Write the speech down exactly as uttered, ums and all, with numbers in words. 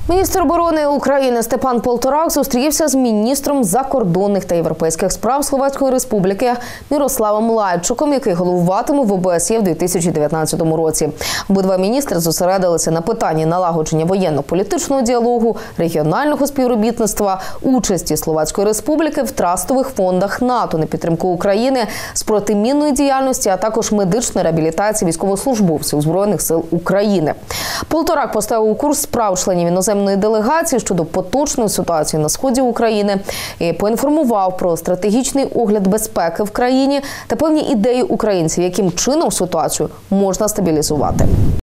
Міністр оборони України Степан Полторак зустрівся з міністром закордонних та європейських справ Словацької Республіки Мирославом Лайчуком, який головуватиме в О Б С Є в дві тисячі дев'ятнадцятому році. Обидва міністри зосередилися на питанні налагодження воєнно-політичного діалогу, регіонального співробітництва, участі Словацької Республіки в трастових фондах НАТО на підтримку України з протимінної діяльності, а також медичної реабілітації військовослужбовців Збройних сил України. Полторак поставив у курс справ членів іноземної делегації щодо поточної ситуації на сході України і поінформував про стратегічний огляд безпеки в країні та певні ідеї українців, яким чином ситуацію можна стабілізувати.